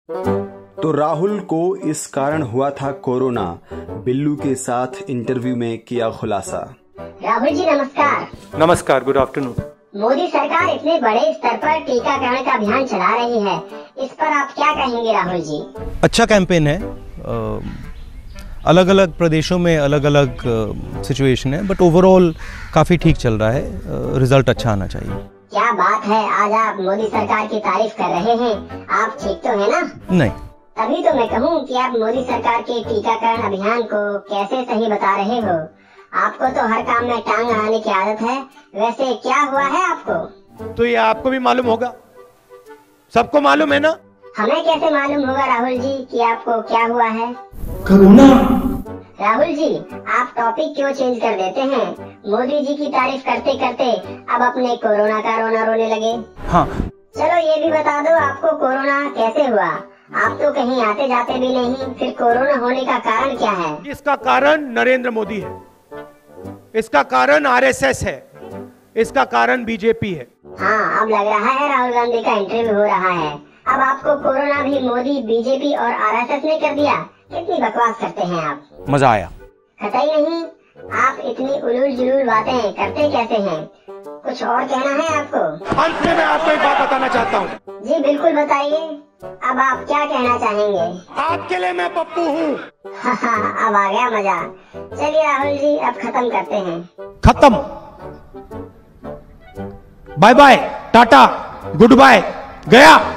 तो राहुल को इस कारण हुआ था कोरोना, बिल्लू के साथ इंटरव्यू में किया खुलासा। राहुल जी नमस्कार। नमस्कार, गुड आफ्टरनून। मोदी सरकार इतने बड़े स्तर पर टीकाकरण का अभियान चला रही है, इस पर आप क्या कहेंगे राहुल जी? अच्छा कैंपेन है, अलग अलग प्रदेशों में अलग अलग सिचुएशन है, बट ओवरऑल काफ़ी ठीक चल रहा है, रिजल्ट अच्छा आना चाहिए। क्या बात है, आज आप मोदी सरकार की तारीफ कर रहे हैं। आप ठीक तो है ना? नहीं। तभी तो मैं कहूँ कि आप मोदी सरकार के टीकाकरण अभियान को कैसे सही बता रहे हो। आपको तो हर काम में टांग अड़ाने की आदत है। वैसे क्या हुआ है आपको? तो ये आपको भी मालूम होगा, सबको मालूम है ना? हमें कैसे मालूम होगा राहुल जी कि आपको क्या हुआ है? कोरोना। राहुल जी, आप टॉपिक क्यों चेंज कर देते हैं? मोदी जी की तारीफ करते करते अब अपने कोरोना का रोना रोने लगे। हाँ, चलो ये भी बता दो, आपको कोरोना कैसे हुआ? आप तो कहीं आते जाते भी नहीं, फिर कोरोना होने का कारण क्या है? इसका कारण नरेंद्र मोदी है, इसका कारण आरएसएस है, इसका कारण बीजेपी है। हाँ, अब लग रहा है राहुल गांधी का इंटरव्यू हो रहा है। अब आपको कोरोना भी मोदी, बीजेपी और आरएसएस ने कर दिया। कितनी बकवास करते हैं आप। मजा आया। कतई नहीं, आप इतनी उलूल जुलूल बातें करते कैसे हैं? कुछ और कहना है आपको? अंत में मैं आपको एक बात बताना चाहता हूँ। जी बिल्कुल बताइए, अब आप क्या कहना चाहेंगे? आपके लिए मैं पप्पू हूँ। अब आ गया मजा। चलिए राहुल जी, अब खत्म करते हैं। खत्म। Bye bye, tata, good bye, गया।